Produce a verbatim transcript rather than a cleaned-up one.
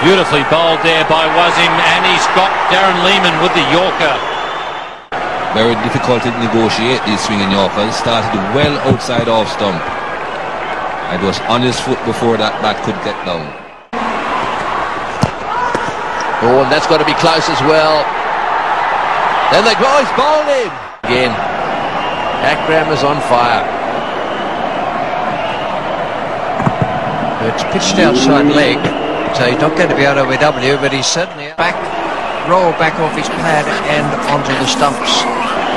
Beautifully bowled there by Wasim, and he's got Darren Lehman with the Yorker. Very difficult to negotiate these swinging Yorkers. Started well outside off stump. It was on his foot before that bat could get down. Oh, and that's got to be close as well. Then the guys bowled him again. Akram is on fire. It's pitched outside leg, so he's not going to be out of O W, but he's certainly back, roll back off his pad and onto the stumps.